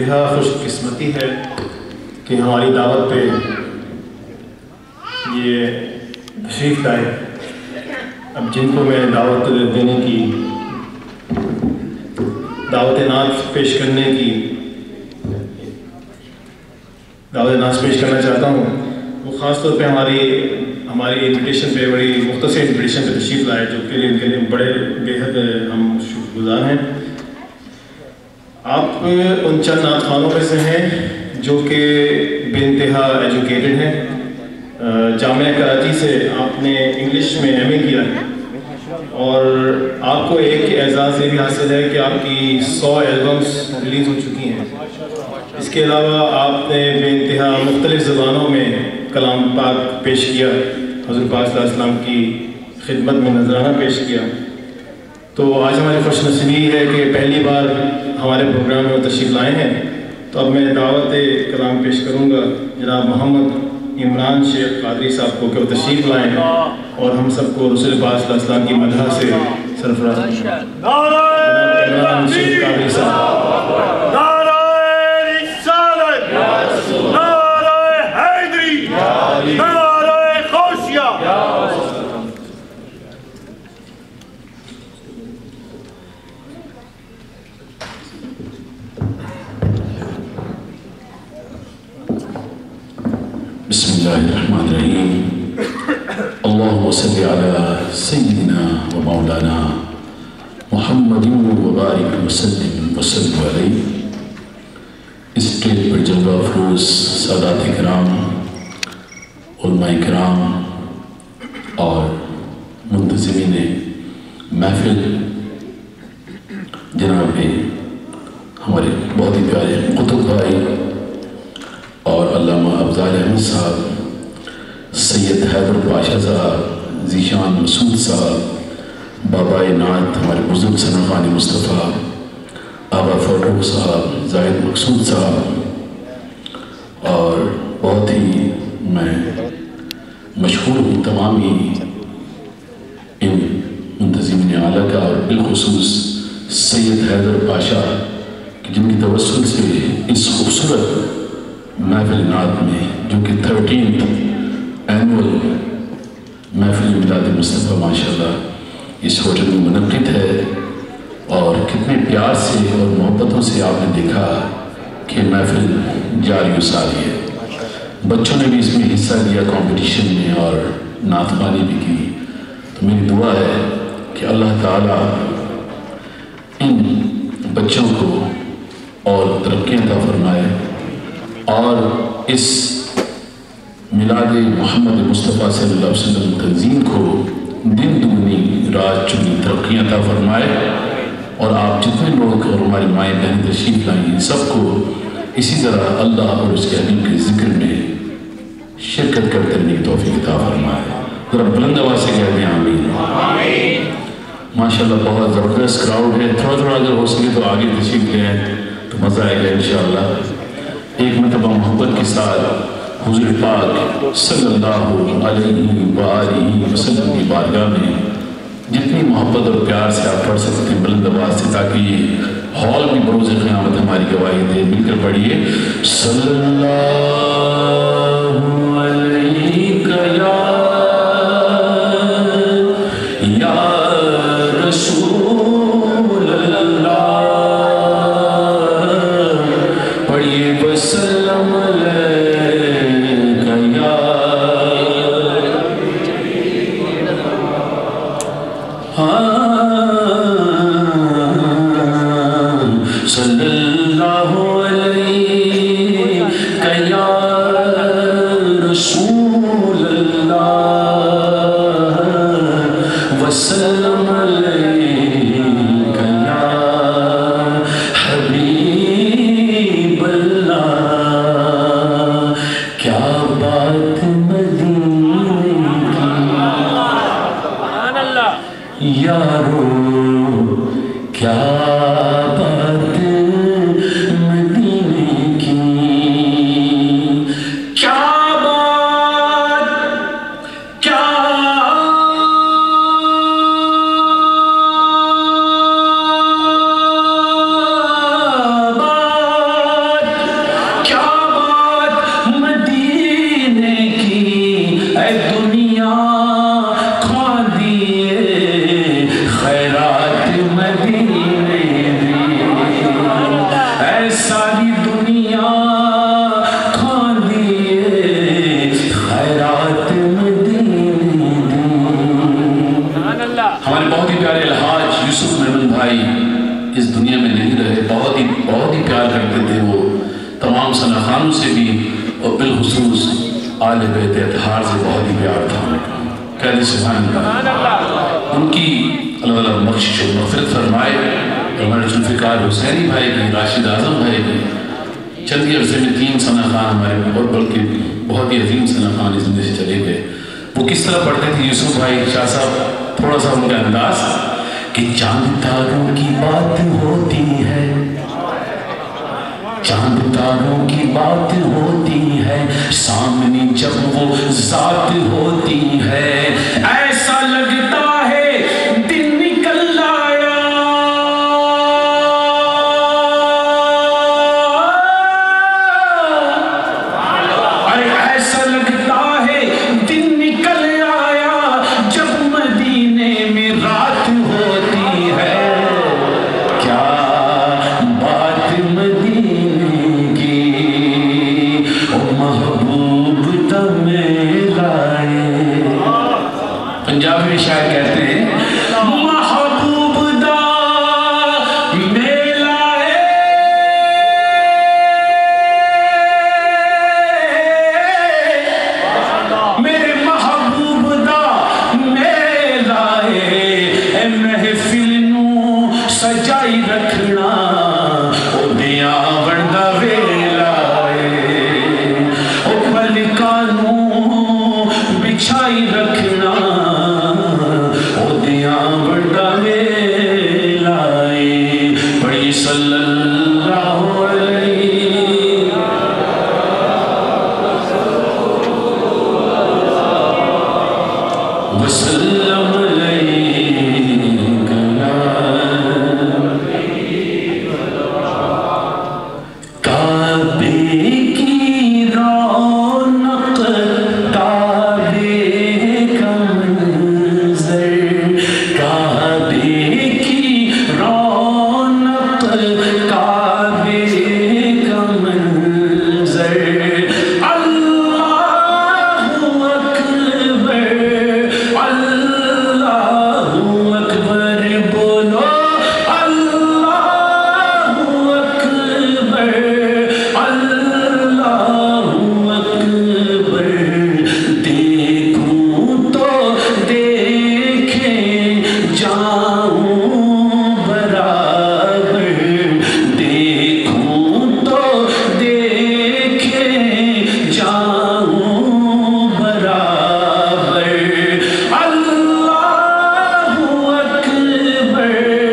انتہا خوش قسمتی ہے کہ ہماری دعوت پہ یہ تشریف لائے. اب جن کو میں دعوت دینے کی دعوت نعت پیش کرنے کی دعوت نعت پیش کرنا چاہتا ہوں، وہ خاص طور پہ ہماری انویٹیشن پہ، بڑی مختصر انویٹیشن پہ تشریف لائے، جو کہ ان کے لیے بڑے بے حد ہم شکر گزار ہیں. آپ ان چند نعت خوانوں میں سے ہیں جو کہ بے انتہا ایجوکیٹڈ ہیں. جامعہ کراچی سے آپ نے انگلش میں ایم اے کیا ہے، اور آپ کو ایک اعزاز یہ بھی حاصل ہے کہ آپ کی 100 البمز ریلیز ہو چکی ہیں. اس کے علاوہ آپ نے بے انتہا مختلف زبانوں میں کلام پاک پیش کیا، حضور پاک صلی اللہ علیہ وسلم کی خدمت میں نذرانہ پیش کیا. تو آج ہماری خوش نصیبی ہے کہ پہلی بار ہمارے پروگرام میں وہ تشریف لائے ہیں. تو اب میں دعوت کلام پیش کروں گا جناب محمد عمران شیخ قادری صاحب کو کہ وہ تشریف لائیں اور ہم سب کو رسول پاک صلی اللہ علیہ وسلم کی مدح سے سرفراز کریں. عمران شیخ قادری صاحب. بسم اللہ الرحمن الرحیم. اللہم صلی علی سیدنا و مولانا محمد و بارک وسلم علیہ. اس اسٹیج پر جلوہ افروز سادات کرام، علماء کرام اور منتظمین محفل، جناب ہمارے بہت ہی پیارے قطب بھائی اور علامہ افضال احمد صاحب، سید حیدر پاشا صاحب، ذیشان مسعود صاحب، بابائے نعت ہمارے بزرگ ثنا خان مصطفیٰ، آبا فاروق صاحب، زاہد مقصود صاحب، اور بہت ہی میں مشہور ہوں تمام ہی ان منتظمین اعلیٰ کا، اور بالخصوص سید حیدر پاشا جن کی توسل سے اس خوبصورت محفل نعت میں، جو کہ 13th اینول محفل میلاد مصطفیٰ ماشاءاللہ اس ہوٹل میں منعقد ہے، اور کتنے پیار سے اور محبتوں سے آپ نے دیکھا کہ محفل جاری و ساری ہے. بچوں نے بھی اس میں حصہ لیا کمپٹیشن میں اور نعت خوانی بھی کی. تو میری دعا ہے کہ اللہ تعالیٰ ان بچوں کو اور ترقی عطا فرمائے، اور اس میلاد محمد مصطفیٰ صلی اللہ علیہ وسلم تنظیم کو دن دگنی رات چگنی ترقی عطا فرمائے، اور آپ جتنے لوگ اور ہماری مائیں بہن تشریف لائیں سب کو اسی طرح اللہ اور اس کے حبیب کے ذکر میں شرکت کرتے رہنے کی توفیق عطا فرمائے. ذرا بلند آواز سے کہہ دیں آمین. ماشاءاللہ بہت زبردست کراؤڈ ہے. تھوڑا اگر ہو سکے تو آگے تشریف لیں تو مزہ آئے گا انشاءاللہ. ایک مرتبہ محبت کے ساتھ حضور پاک صلی اللہ علیہ وآلہ وسلم کی بارگاہ میں جتنی محبت اور پیار سے آپ پڑھ سکتے ہیں بلند آواز سے، تاکہ یہ ہال بھی بروز قیامت ہماری گواہی دے. مل کر پڑھیے صلی اللہ علیہ یا رسول اللہ. پڑھیے وسلم صلی اللہ علیہ یا رسول اللہ وسلم علیہ یا حبیب اللہ. کیا بات مدینے کی یارو، کیا بات مدینے ثنا خانوں سے بھی اور بالخصوص آل بیت اطہار سے بہت ہی پیار تھا ان کا. کہتے سبحان اللہ. ان کی اللہ تعالیٰ بخشش و مغفرت فرمائے. ہمارے ذوالفقار حسینی بھائی کی، راشد اعظم بھائی کی چند ہی عرصے میں 3 ثنا خان ہمارے اور بلکہ بہت ہی عظیم ثنا خان اس زندگی سے چلے گئے. وہ کس طرح پڑھتے تھے یوسف بھائی شاہ صاحب، تھوڑا سا ان کا انداز کہ چاند تاروں کی بات ہوتی ہے، چاند تاروں کی بات ہوتی ہے، سامنے جب وہ ذات ہوتی ہے، ایسا لگتا ہے دن نکل آیا، ارے ایسا لگتا ہے دن نکل آیا جب مدینے میں رات ہوتی ہے. کیا بات مدینے کی او محبوب تمہیں لائے. پنجابی میں شاعر کہتے ہیں محبوب دا میلائے، میرے محبوب دا میلائے، اے محفل نو سجائی رکھنا او دیاں ونڈا ویلائے، او پلکاں نو بچھائی رکھنا او دیاں ونڈا ویلائے. پڑھی صلی اللہ علیہ وسلم کعبے کی رونق کعبے کا منظر، کعبے کی رونق کعبے کا منظر، اللہ اکبر اللہ اکبر بولو، اللہ اکبر اللہ اکبر. دیکھوں تو دیکھیں جاؤں برابر، دیکھوں تو دیکھیں جاؤں برابر. اللہ اکبر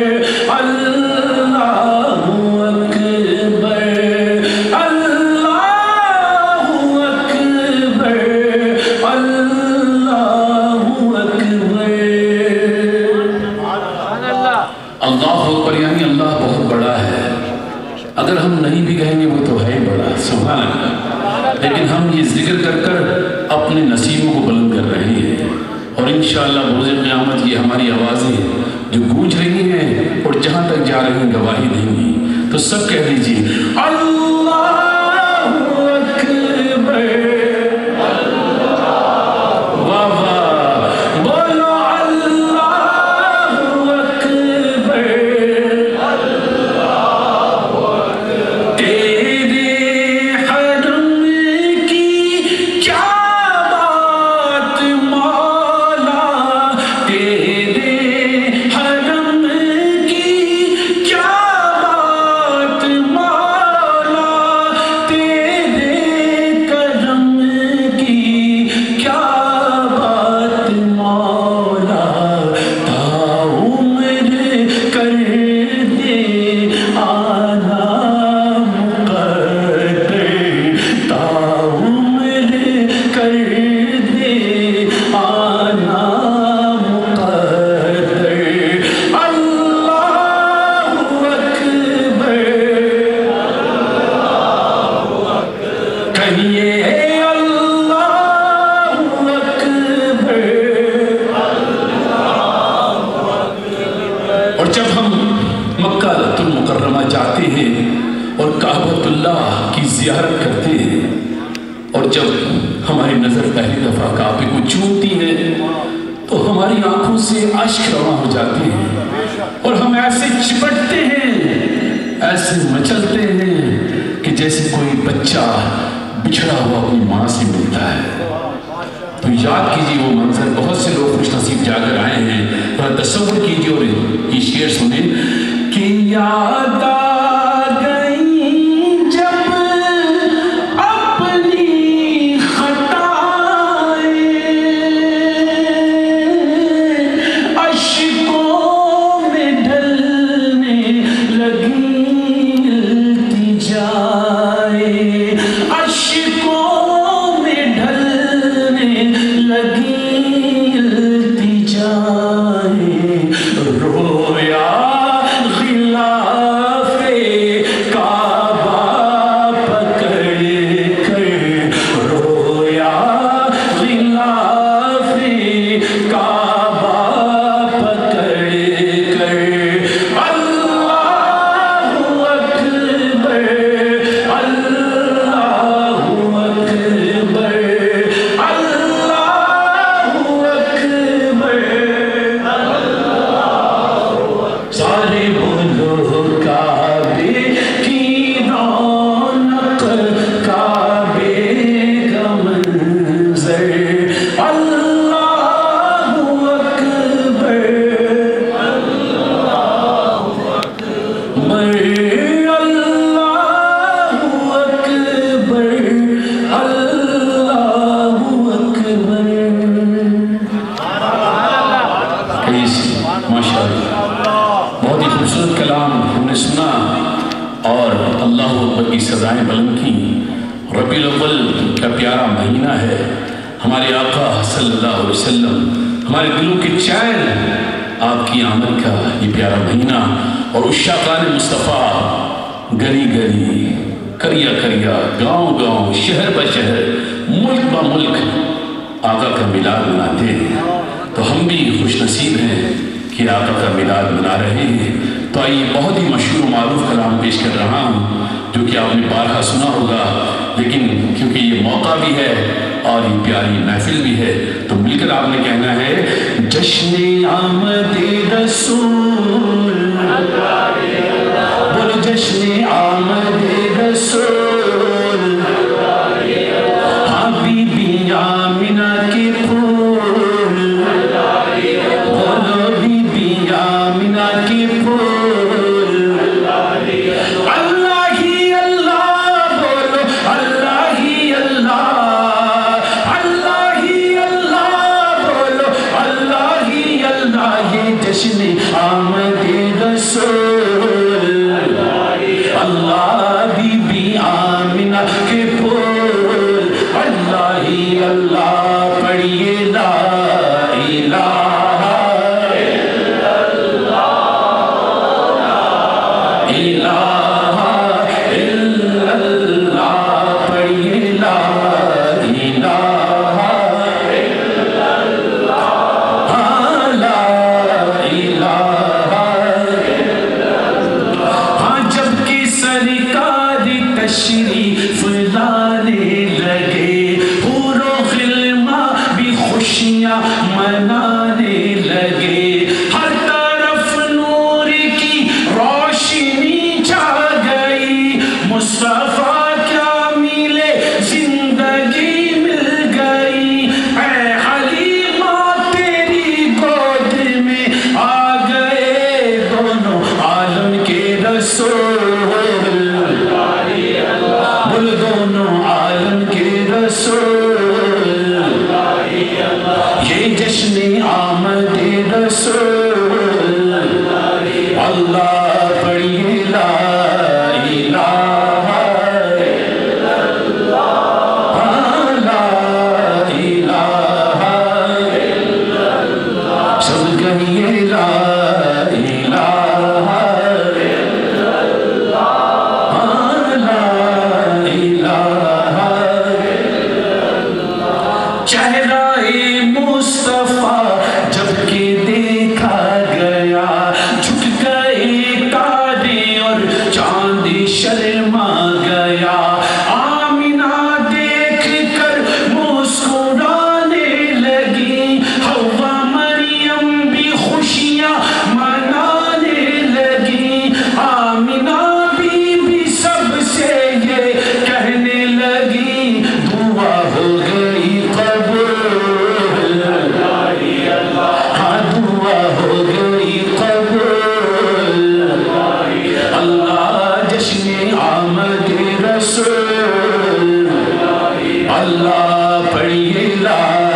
اللہ اکبر اللہ اکبر اللہ اکبر. اللہ اکبر یعنی اللہ بہت بڑا ہے. اگر ہم نہیں بھی کہیں گے وہ تو ہے بڑا، سبحان اللہ، لیکن ہم یہ ذکر کر کر اپنے نصیبوں کو بلند کر رہے ہیں. اور انشاءاللہ بروز قیامت یہ ہماری آوازیں جو گونج رہی ہیں اور جہاں تک جا رہی ہیں گواہی دیں گی. تو سب کہہ دیجیے اللہ اکبر. واہ واہ، بولو اللہ اکبر. تیرے حرم کی کیا بات مولا، تیرے حرم کی کیا بات مولا، تیرے کرم کی کیا بات مولا. تا عمر کر دے آنا مقدر، تا عمر کر دے آنا مقدر. اللہ اکبر کہیے اللہ اکبر. اور جب ہم مکہ المکرمہ جاتے ہیں اور کعبۃ اللہ کی زیارت کرتے ہیں اور جب ہماری نظر پہلی دفعہ کعبے کو چومتی ہے تو ہماری آنکھوں سے اشک رواں ہو جاتے ہیں اور ہم ایسے چپٹتے ہیں، ایسے مچلتے ہیں کہ جیسے کوئی بچہ بچھڑا ہوا اپنی ماں سے ملتا ہے۔ تو یاد کیجیے وہ منظر، بہت سے لوگ خوش نصیب جا کر آئے ہیں، ذرا تصور کیجیے اور یہ شعر سنیں کہ یاد آ گئی جب اپنی خطائیں، اشکوں میں ڈھلنے لگی التجائیں، اشکوں میں ڈھلنے لگی التجائیں، رویا غلاف کعبہ پکڑ کر، رویا غلاف کعبہ پکڑ کر، اللہ اکبر، اللہ اکبر، اللہ اکبر، سارے بولو کعبے کی رونق، کعبے کا منظر، اللہ اکبر، اللہ اکبر، اللہ اکبر۔ ماشاءاللہ، بہت ہی خوبصورت کلام ہم نے سنا اور اللہ اکبر کی سزائیں بلند کی۔ ربیع الاول کا پیارا مہینہ ہے، ہمارے آقا صلی اللہ علیہ وسلم، ہمارے دلوں کے چین آپ کی آمد کا یہ پیارا مہینہ، اور عشاقان مصطفیٰ گلی گلی، کریا کریا، گاؤں گاؤں، شہر بہ شہر، ملک بہ ملک آقا کا میلاد مناتے ہیں۔ تو ہم بھی خوش نصیب ہیں کہ آقا کا میلاد منا رہے ہیں۔ تو آئیے بہت ہی مشہور و معروف کلام پیش کر رہا ہوں جو کہ آپ نے بارہا سنا ہوگا، لیکن کیونکہ یہ موقع بھی ہے اور یہ پیاری محفل بھی ہے تو مل کر آپ نے کہنا ہے جشن آمد رسول، بولو جشن آمد رسول، بی بی آمنہ کے پھول، بولو بی بی آمنہ کے پھول، اللہ ہی اللہ، بولو اللہ ہی اللہ، اللہ ہی اللہ، بولو اللہ ہی اللہ، یہ جشن آمد رسول، اللہ بی بی آمنہ کے پھول، اللہ ہی اللہ، پڑھیے لا الہ الا اللہ، الہ الا اللہ، پڑھیے لا الہ الا اللہ، لا الہ الا اللہ۔ جب کہ سرکار تشریف لانے لگے، حور و غلماں بھی خوشیاں منانے لگے، ہر طرف نور کی روشنی چھا گئی، مصطفیٰ کیا ملے زندگی مل گئی، اے حلیمہ تیری گود میں آ گئے دونوں عالم کے رسول، بول دونوں عالم کے رسول، یہ جشن آمد رسول، اللہ پڑھیے لا الہ الا اللہ، لا الہ الا اللہ، سب کہیے لا الہ الا اللہ، لا الہ الا اللہ۔ چہرہ مصطفیٰ جب کہ دیکھا گیا، جھک گئے تارے اور چاند شرما گیا، آمنہ دیکھ کر مسکرانے لگی، حوا مریم بھی خوشیاں منانے لگی، آمنہ بی بی سب سے یہ رسول اللہ پڑھیے لا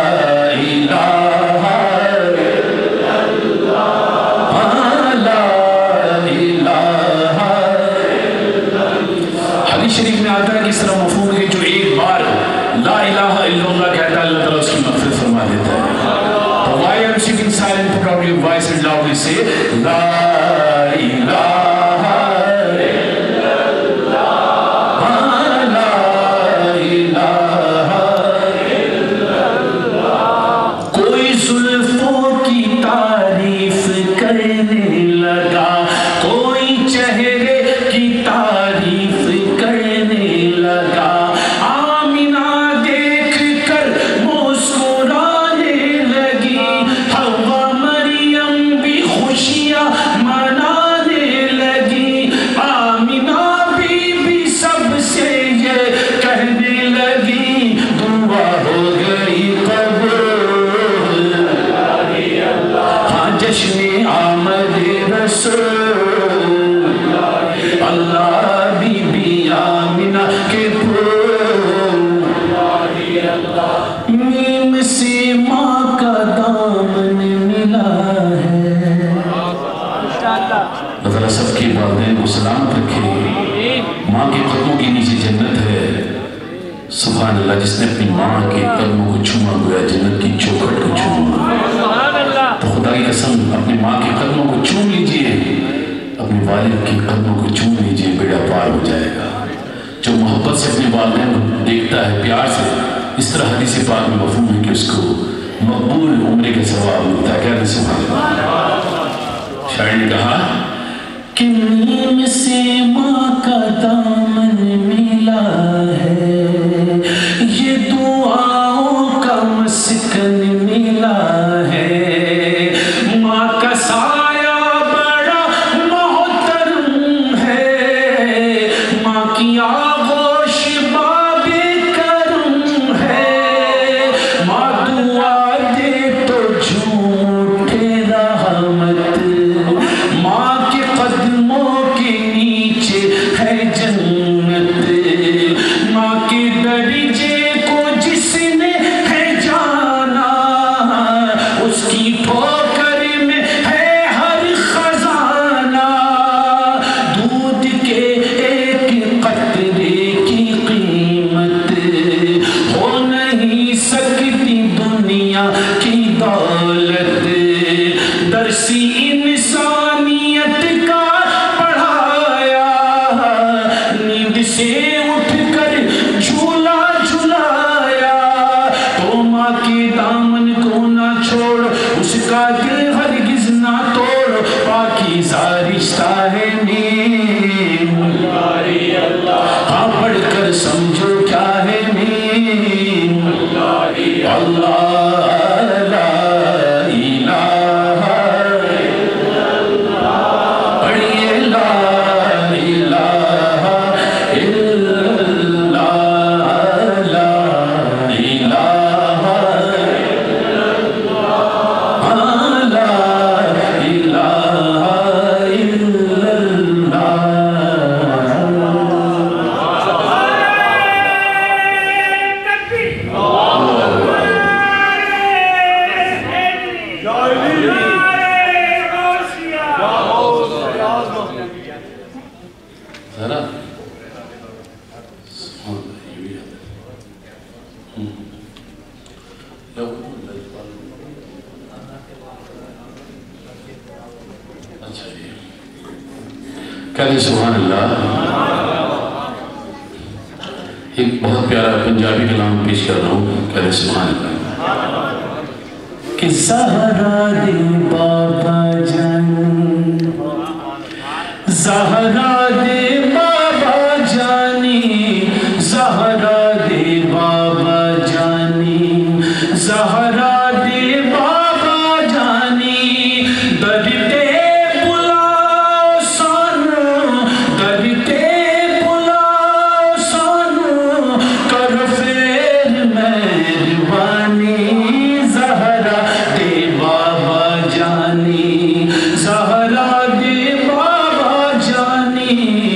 الہ الا اللہ لا الہ الا اللہ۔ حدیث شریف میں آتا ہے کہ اس طرح مفہوم ہے جو ایک بار لا الہ الا اللہ کہتا ہے اللہ تعالیٰ اس کی مغفرت فرما دیتا ہے۔ Why are you sitting silent? Put out your voice and loudly say La ilaha illallah La ilaha illallah کوئی زلفوں کی تعریف کرنے لگا کوئی چہرے کی تعریف کرنے لگا آمینہ دیکھ کر مسکرانے لگی حوا مریم بھی خوشیاں منانے لگی آمینہ بی بی سب سے یہ کہنے لگی دعا ہو گئی قبول ہاں جشن آمد رسول اللہ بی بی آمینہ کے پھول میم سے ماں کا دامن ملا ہے اللہ سب کے والدین کو سلام رکھے ماں کے قدموں کے نیچے جنت ہے سبحان اللہ جس نے اپنی ماں کے قدموں کو چھوما گویا جنت کی چوکھٹ کو چھوما تو خدا کی قسم اپنی ماں کے قدموں کو چوم لیجئے اپنے والد کے قدموں کو چوم لیجئے بیڑا پار ہو جائے گا جو محبت سے اپنے والدین کو دیکھتا ہے پیار سے اس طرح حدیث پاک میں مفہوم ہے کہ اس کو مقبول عمرے کے ثواب ملتا ہے کہتے ہیں سبحان اللہ شاعر نے کہا کہ نیم سے ماں کا دامن ملا ہے یہ دعاؤں کا مسکن ملا ہے ماں کا سایہ بڑا محترم ہے ماں کی آغوش باب کرم ہے ماں دعا دے تو جھوم اٹھے رحمت ماں کے قدموں کے نیچے ہے جنت ماں کے درجے کو جس نے ہے جانا اس کی ٹھوکر میں ہے ہر خزانہ دودھ کے ایک قطرے کی قیمت ہو نہیں سکتی دنیا کی دولت درسی انسانیت کا پڑھایا نیند سے اٹھ کر جھولا جھلایا تو ماں کے دامن کو نہ چھوڑ اس کا دل ہرگز نہ توڑ پاکیزہ رشتہ ہے نیم ہاں پڑھ کر سمجھو کیا ہے نیم اللہ لا الہ الا اللہ پڑھیے لا الہ الا اللہ لا الہ الا اللہ لا الہ الا اللہ ذرا کہتے سبحان اللہ ایک بہت پیارا پنجابی کلام پیش کر رہا ہوں کہتے سبحان اللہ کہ زہرا دے بابا جان زہرا دے بابا جانی زہرا دے بابا جانی زہرا دے بابا جانی درتے بلاؤ سن درتے بلاؤ سن کر فیر مہربانی زہرا دے بابا جانی زہرا دے بابا جانی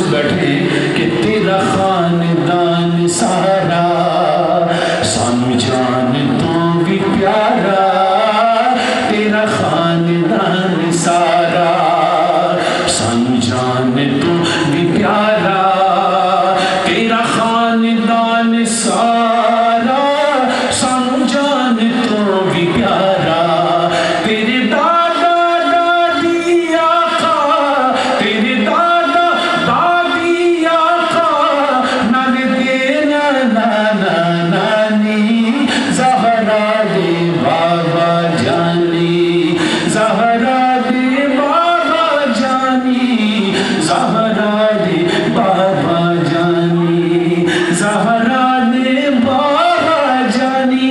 بیٹھے ہیں کہ تیرا خاندان سارا سانو جان تو بھی پیارا، تیرا خاندان سارا سانو جان تو بھی پیارا، تیرا خاندان سارا سانو جان تو بھی پیارا، تیرے دادا دادی آقا، تیرے دادا دادی آقا، نانے دینا نانا نانی، زہرا دے بابا جانی، زہرا دے بابا جانی، زہرا دے بابا جانی، زہرا دے بابا جانی۔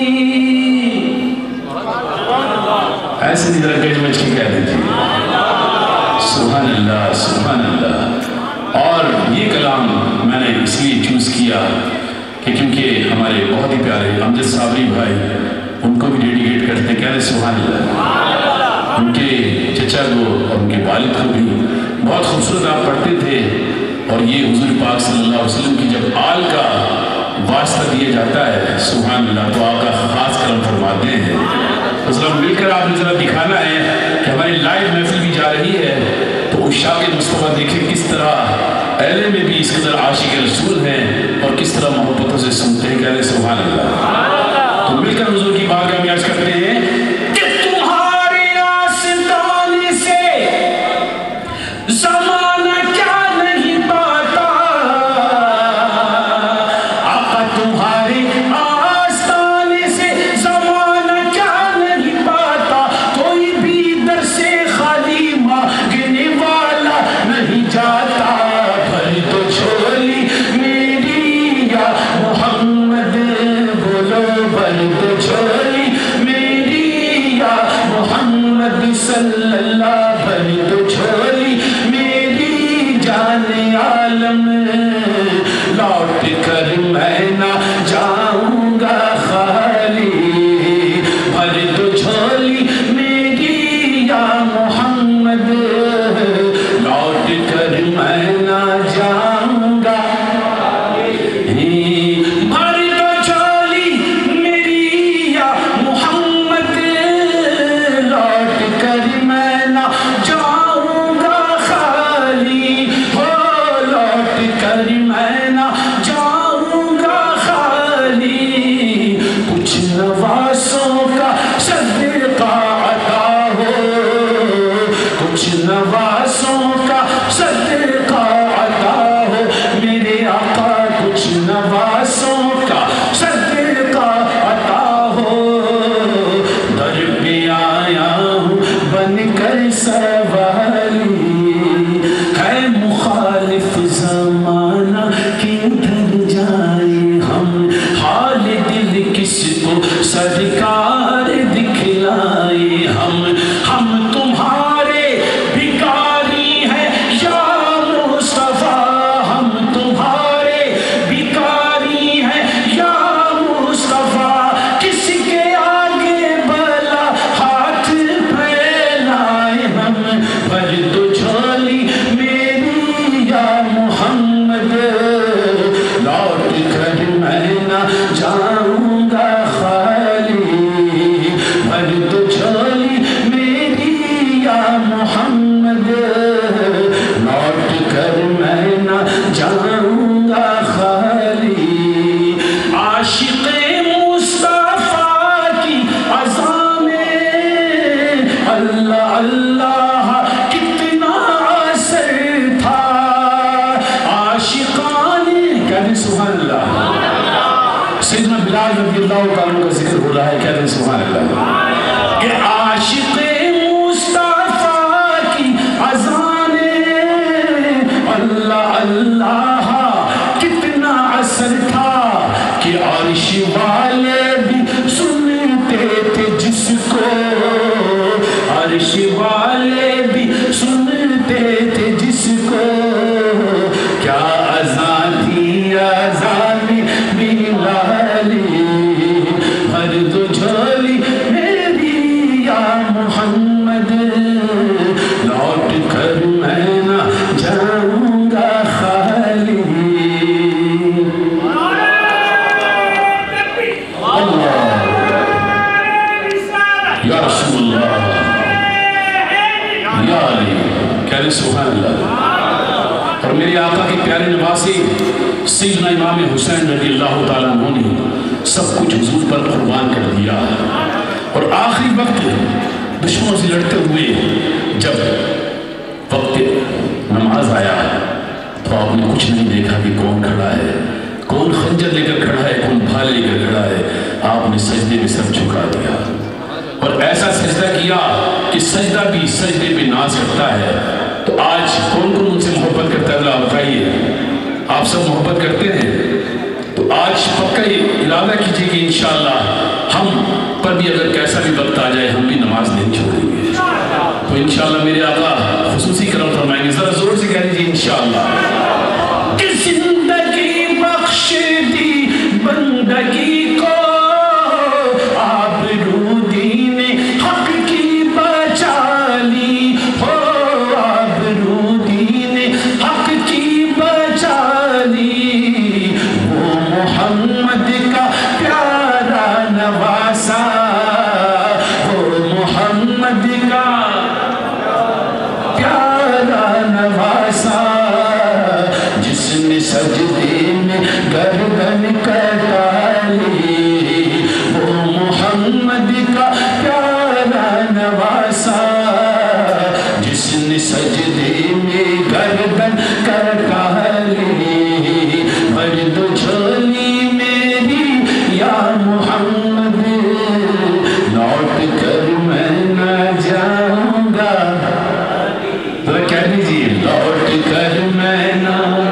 ایسے نہیں ذرا گج مچ کی کہہ دیجیے سبحان اللہ سبحان اللہ۔ اور یہ کلام میں نے اس لیے چوز کیا کہ کیونکہ ہمارے بہت ہی پیارے امجد صابری بھائی ان کو بھی ڈیڈیکیٹ کرتے ہیں، کہہ رہے سبحان اللہ۔ ان کے چچا کو اور ان کے والد کو بھی بہت خوبصورت آپ پڑھتے تھے، اور یہ حضور پاک صلی اللہ علیہ وسلم کی جب آل کا واسطہ دیا جاتا ہے سبحان اللہ تو آپ کا خاص کرم فرماتے ہیں۔ تو مل کر آپ نے ذرا دکھانا ہے کہ ہماری لائیو محفل بھی جا رہی ہے، تو عشاق مصطفیٰ دیکھیں کس طرح اہل میں بھی اس قدر عاشق رسول ہیں اور کس طرح محبتوں سے سنتے ہیں، کہہ رہے سبحان اللہ۔ تو مل کر حضور کی بارگاہ میں عرض کرتے ہیں کہ تمہارے آستانے سے زمانہ کیا نہیں پاتا، آقا تمہارے آستانے سے زمانہ کیا نہیں پاتا، کوئی بھی در سے خالی مانگنے والا نہیں جاتا، بھر تو جھولی میری یا محمد، بولو بھر تو جھولی میری یا محمد صلی اللہ، بھر تو جھولی میری جان عالم، لوٹ کر میں نہ جاؤں گا خالی، بھر تو جھولی میری یا محمد، لوٹ کر میں نہ جاؤں گا، بھر تو جھولی میری یا محمد، لوٹ کر میں نہ جاؤں گا خالی، ہو لوٹ کر میں نہ جاؤں گا خالی، کچھ نواسوں کا صدقہ عطا ہو، کچھ نواسوں کا صدقہ عطا ہو، میرے آقا کچھ نواسوں کا صدقہ عطا ہو، در پہ آیا ہوں بن کر سوالی، ہے مخالف زمانہ کدھر جائیں ہم، حال دل کس کو سرکار دکھلائیں ہم تمہارے بھکاری ہیں یا مصطفیٰ، ہم تمہارے بھکاری ہیں یا مصطفیٰ، کس کے آگے بلا ہاتھ پھیلائیں ہم، بھر تو جھولی میری یا محمد، لوٹ کر میں نہ جاؤں گا خالی، بھر تو جھولی میری یا محمد، لوٹ کر میں نہ جاؤں گا خالی، عاشق مصطفیٰ کی عزا میں اللہ اللہ کتنا اثر تھا، عاشقان کہتے سبحان اللہ، سیدنا بلال رضی اللہ عنہ کا ذکر ہو رہا ہے، کہتے ہیں سبحان اللہ، کہ عاشق مصطفیٰ کی اذان اللہ اللہ کتنا اثر تھا، کہ عرش والے بھی سنتے تھے جس کو، عرش والے بھی سنتے تھے جس کو، کیا اذان تھی اذان بلالی، بھر تو جھولی میری یا محمد، لوٹ کر میں نہ جاؤں گا خالی، کہہ رہے سبحان اللہ۔ اور میرے آقا کے پیارے نواسے سیدنا امام حسین رضی اللہ تعالیٰ عنہ نے سب کچھ حضور پر قربان کر دیا، اور آخری وقت دشمنوں سے لڑتے ہوئے جب وقت نماز آیا تو آپ نے کچھ نہیں دیکھا کہ کون کھڑا ہے، کون خنجر لے کر کھڑا ہے، کون بھال لے کر کھڑا ہے۔ آپ نے سجدے میں سر جھکا دیا اور ایسا سجدہ کیا کہ سجدہ بھی سجدے پہ ناز کرتا ہے۔ تو آج کون کون ان سے محبت کرتا ہے؟ اللہ بتائیے، آپ سب محبت کرتے ہیں؟ تو آج پکا ارادہ کیجئے کہ انشاءاللہ ہم پر بھی اگر کیسا بھی وقت آ جائے ہم بھی نماز نہیں چھوڑیں گے۔ تو انشاءاللہ میرے آقا خصوصی کرم فرمائیں گے، ذرا زور سے کہہ لیجیے انشاءاللہ۔ کہ زندگی بخش دی بندگی کو، آبرو دین حق کی بچا لی ہو، آبرو دین حق کی بچا لی، وہ محمد کا پیارا نواسا، وہ محمد کا پیارا نواسا، جس نے سجدے میں گردن کٹا لی، وہ محمد کا پیارا نواسا، جس نے سجدے میں گردن کٹا لی، بھر دو جھولی میری یا محمد، لوٹ کر میں نہ جاؤں گا، تو کہہ دیجیے لوٹ کر میں نہ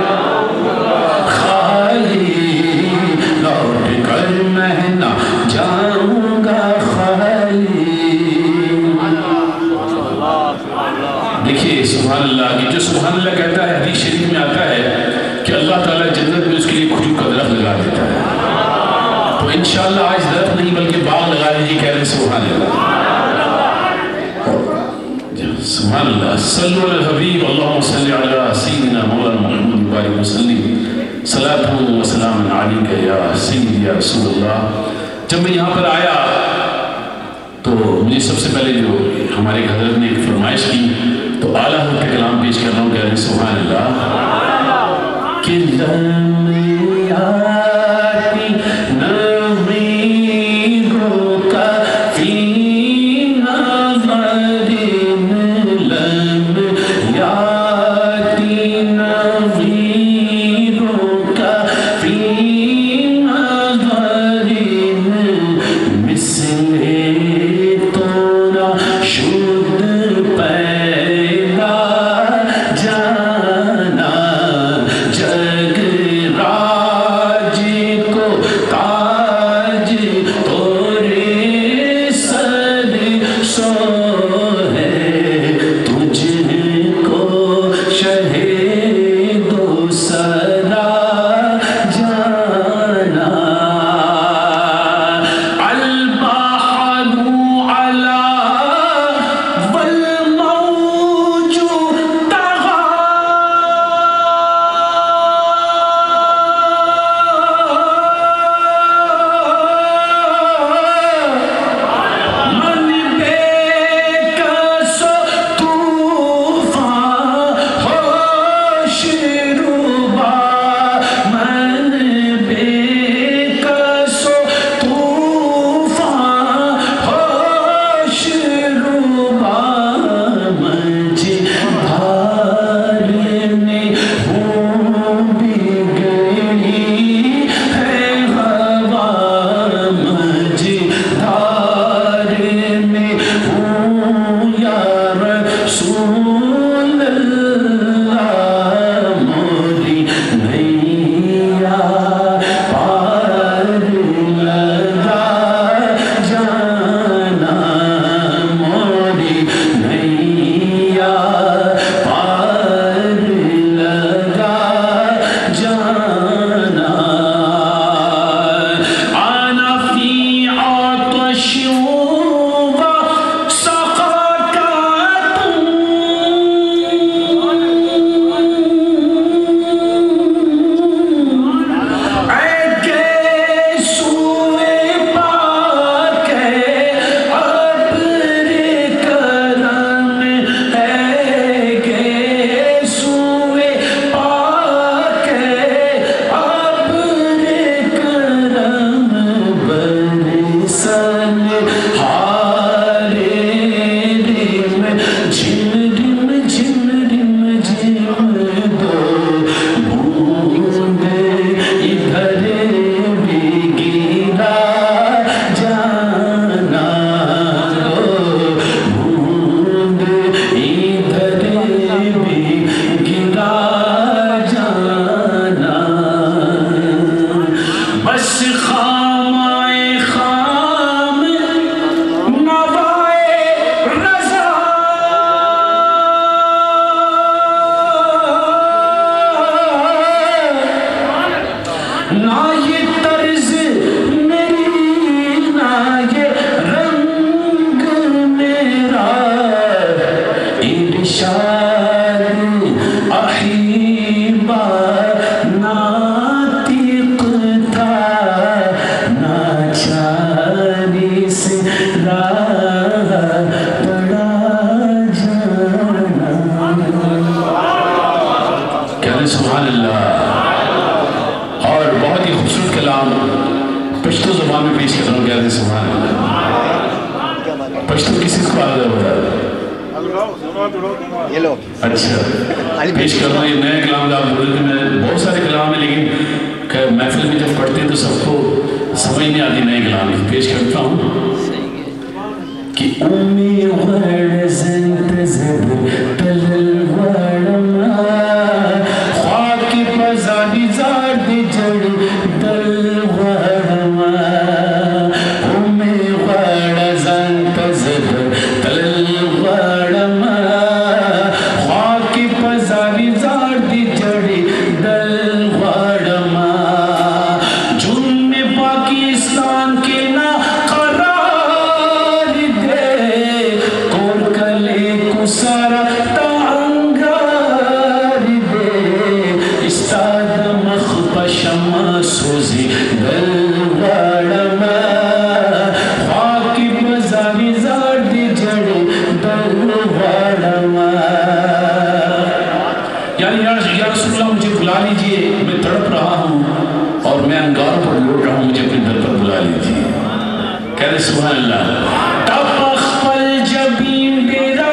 خالی، لوٹ کر میں نہ جاؤں گا خالی۔ دیکھیے سبحان اللہ کی جو سبحان اللہ کہتا ہے، حدیث شریف میں آتا ہے کہ اللہ تعالیٰ جنت میں اس کے لیے کھجور کا درخت لگا دیتا ہے۔ تو انشاءاللہ آج درخت نہیں بلکہ باغ لگا دیجیے، کہہ رہے ہیں سبحان اللہ۔ سبحان اللہ۔ صلو علی الحبیب، اللہم صلی علی سیدنا مولانا محمد بارک وسلم، صلاۃ و سلام علیک یا سیدی یا رسول اللہ۔ جب میں یہاں پر آیا تو مجھے سب سے پہلے جو ہمارے حضرت نے ایک فرمائش کی تو اعلیٰ حضرت کا کلام پیش کر رہا ہوں، کہہ رہے ہیں سبحان اللہ۔ کہ لم یاتی نمیرو کا فی نظر، لم یاتی نمیرو کا فی نظر، مثل تو نہ شد پیدا جانا جگ کہتے سبحان اللہ. اور بہت ہی خوبصورت کلام پشتو زبان میں پیش کر رہا ہوں. کہتے سبحان اللہ. پشتو کسی کو آگے بتا دیں. اچھا پیش کر رہا ہوں. یہ نئے کلام کا آپ بولے تھے. میں بہت سارے کلام ہیں لیکن محفل میں جب پڑھتے ہیں تو سب کو سمجھ نہیں آتی نئے کلام کی. پیش کرتا ہوں کہ امی غیر زند زد تلل وارما خواک پزانی زارد جڑ دل وارما امی غیر زند زد تلل وارما خواک پزانی زارد جڑ دل وارما جن میں پاکستان کے نا سارا تانگار دے استاد مخب شمع سوزی دل وارما خواکی بزاری زار دی جڑ دل وارما. یعنی یا رسول اللہ مجھے بلا لیجئے, میں تڑپ رہا ہوں اور میں انگاروں پر لوٹ رہا ہوں, مجھے اپنے در پر بلا لیجئے. کہتے سبحان اللہ. تپخ پل جبین ڈیرا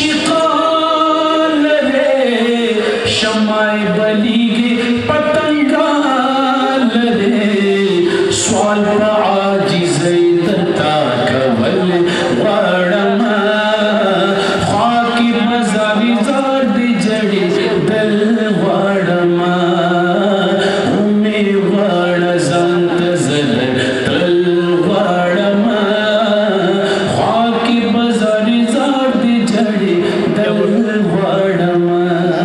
شکال رے شمائے بلیگے پتنگال رے سوال پا عاجز درتا کول وارما خواکی مزاری زارد جڑی دل وارما امی وار زانت زلن تل وارما خواکی مزاری زارد جڑی دل وارما.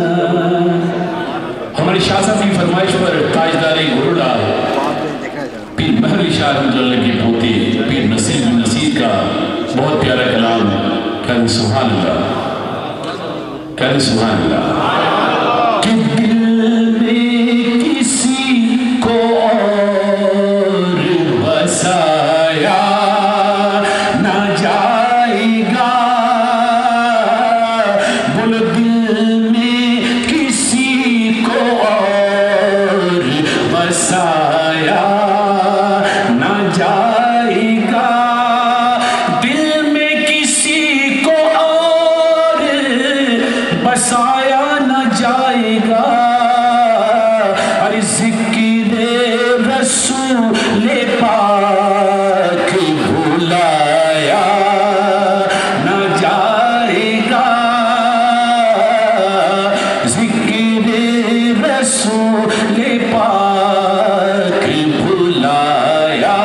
ہمارے شاہ صاحب کی فرمائش پر تاجداری گروڑا پیر مہر شاہ رحمت اللہ کی پوتی پیر نصیر بن نصیر کا بہت پیارا کلام. کہتے سبحان اللہ. کہتے سبحان اللہ. کہ دل میں کسی کو اور بسایا نہ جائے گا, بول دل میں کسی کو اور بسایا نہ جائے گا, دل میں کسی کو اور بسایا نہ جائے گا. ارے ذکر رسول پاک بھلایا نہ جائے گا, ذکر رسول پاک بھلایا.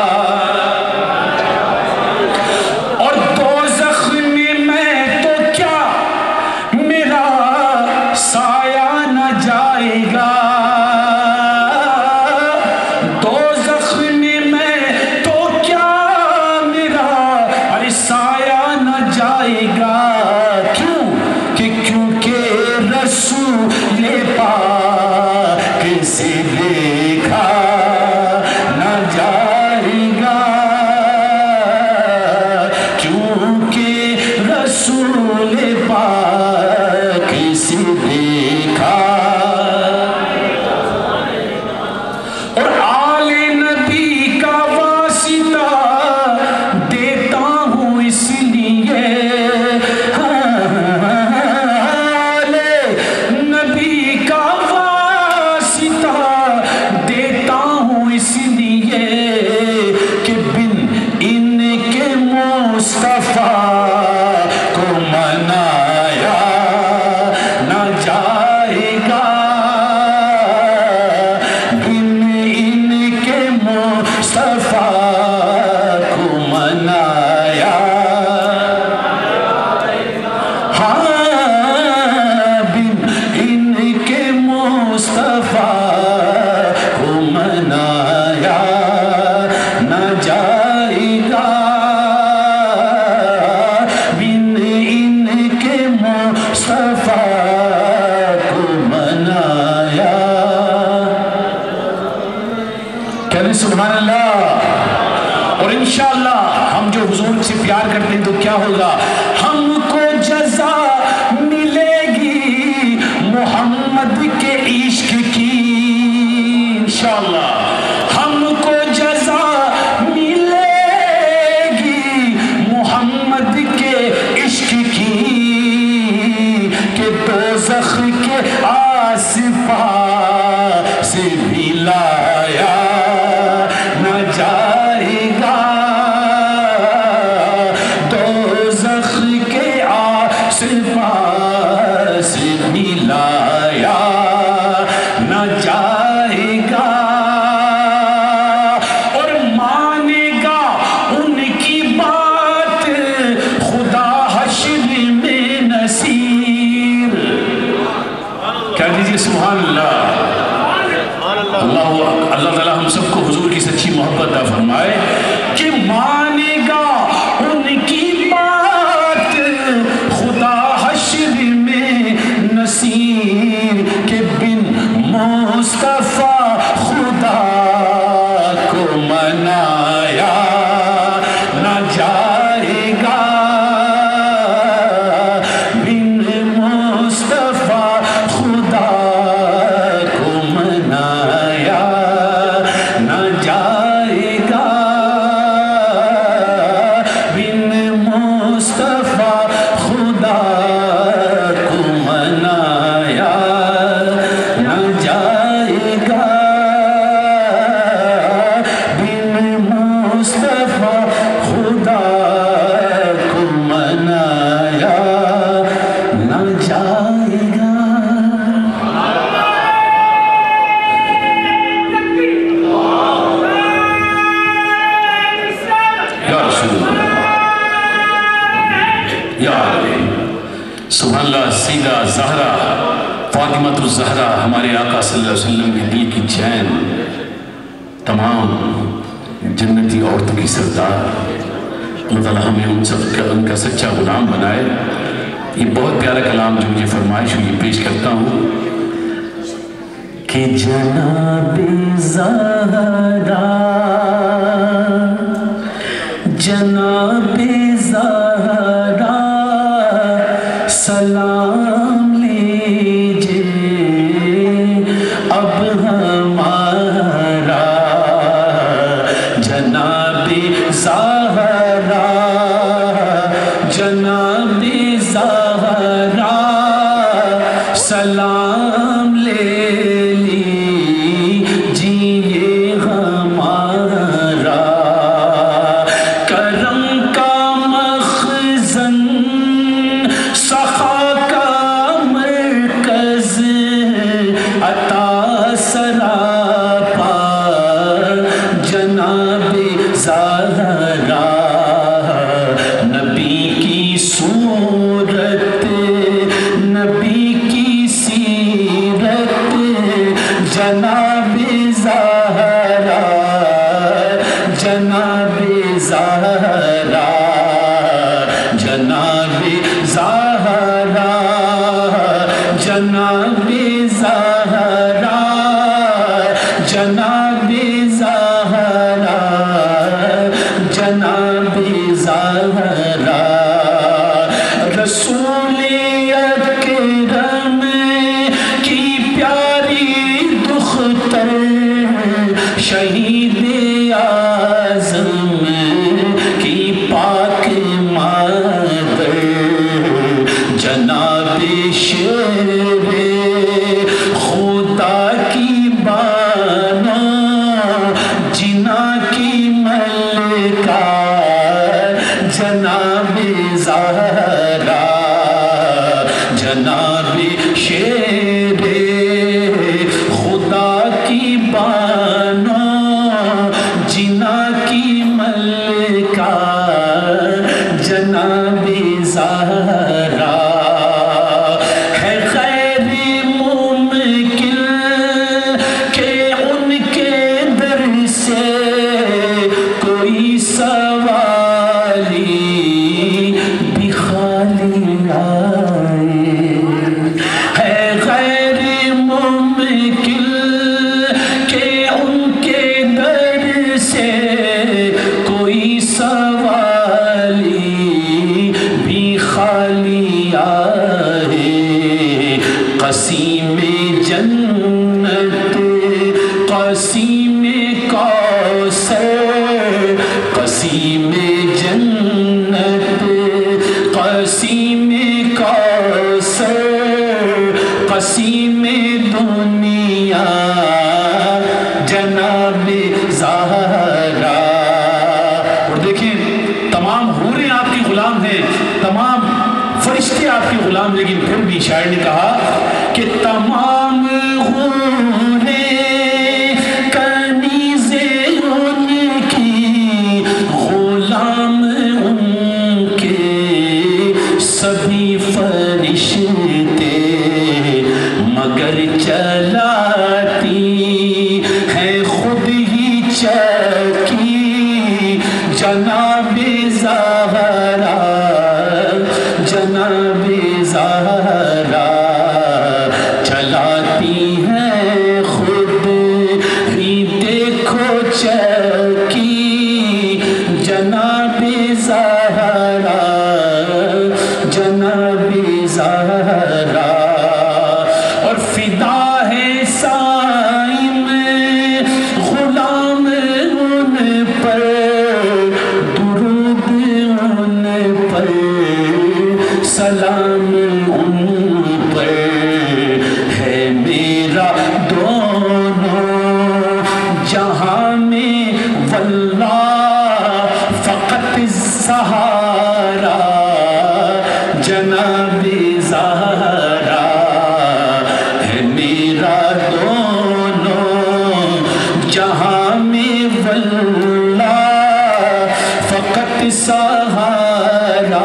اور دوزخ میں تو کیا میرا سایہ نہ جائے گا, دوزخ میں تو کیا میرا ارے سایہ نہ جائے گا. کیوں کہ کیونکہ رسول پاک سے دیکھا نہ جائے گا, کیونکہ رسول پاک سے دیکھا. اور آل نبی کا واسطہ دیتا ہوں اس لیے, آل نبی کا واسطہ دیتا ہوں اس لیے کہ بن ان کے مصطفیٰ کو منایا نہ جائے گا, بن ان کے مصطفیٰ کو منایا. ہاں بن ان کے مصطفیٰ کو منایا نہ جائے گا, بن ان کے مصطفیٰ کو منایا. کہتے سبحان اللہ. اور انشاءاللہ ہم جو حضور سے پیار کرتے ہیں تو کیا ہوگا, ہم کو جزا ملے گی محمد کے عشق انشاءاللہ ہم کو جزا ملے گی محمد کے عشق کی کہ دوزخ کے آس-پاس بھی لایا نہ جائے گا دوزخ کے آس-پاس بھی لایا نہ جائے گا اور مانے گا ان کی بات خدا حشر میں نصیر کہہ دیجئے سبحان اللہ اللہ تعالیٰ ہم سب کو حضور کی سچی محبت عطا فرمائے کہ مانے گا ان کی بات خدا حشر میں نصیر کہ بن مصطفیٰ خدا کو منایا نہ جائے گا بن مصطفیٰ خدا کو منایا نہ جائے گا بن مصطفیٰ خدا کو منایا نہ جائے گا بن مصطفیٰ خدا کو منایا نہ جائے گا یا رسول اللہ یا علی سبحان اللہ سیدہ زہرا فاطمہ الزہرا ہمارے آقا صلی اللہ علیہ وسلم کے دل کی چین تمام جنتی عورتوں کی سردار اللہ تعالیٰ ہمیں ان کا سچا غلام بنائے یہ بہت پیارا کلام جو مجھے فرمائش ہوئی پیش کرتا ہوں کہ جناب زہرا جناب زہرا سلام لیجئے اب ہمارا جناب زہرا جناب زہرا سلام لے لیجئے ہمارا کرم کا مخزن سخا کا مرکز عطا سراپا جناب زہرا نبی کی صورت نبی کی سیرت جناب زہرا جناب زہرا جناب زہرا جناب زہرا جناب زہرا جناب زہرا رسول اکرم کی پیاری دختر شہید اعظم کی پاک مادر جناب شیر خدا کی بانا جنا کی ملکہ جناب زہرا جناب شیر خدا کی بانا جنا کی ملکہ جناب زہرا ہے غیر ممکن کہ ان کے در سے کوئی سوالی بھی خالی آئے ہے غیر ممکن کہ ان کے در سے کوئی سوالی بھی خالی آئے قسیم جنت قسیم کوثر قسیم جنت قسیم کوثر قسیم دنیا جناب زہرا. اور دیکھیں تمام حوریں آپ کی غلام ہیں، تمام فرشتے آپ کے غلام، لیکن پھر بھی شاعر نے کہا کہ تمام حوریں کنیزیں ان کی غلام ان کے سبھی فرشتے مگر چلاتی ہیں خود ہی چکی جناب زہرا جناب زہرا چلاتی ہیں خود ہی دیکھو چکی جناب زہرا جناب زہرا. اور فدا ہے سائم غلام ان پر درود ان پر سلام ان پر ہے میرا دونوں جہاں میں واللہ فقط سہارا جناب زہرا ہے میرا دونوں جہاں میں واللہ فقط سہارا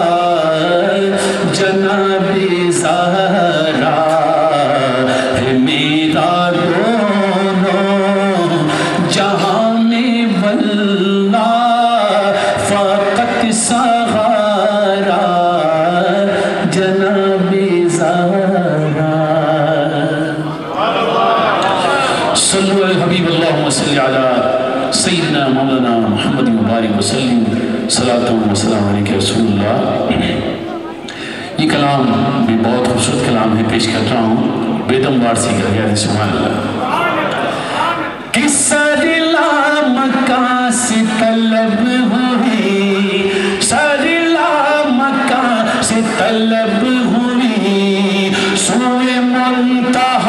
جناب زہرا ہے میرا دونوں جہاں میں واللہ فقط سہارا جناب زہرا. صلو علی حبیب اللہم صلی علی سیدنا مولانا محمد مبارک وسلم صلاۃ و سلام علیکہ رسول اللہ. یہ کلام بھی بہت خوبصورت کلام ہے، پیش کر رہا ہوں بیدم وار سے کر گیا ہے. سبحان اللہ. کہ سرلا مکہ سے طلب ہوئی سرلا مکہ سے طلب ہوئی سوئے منتہا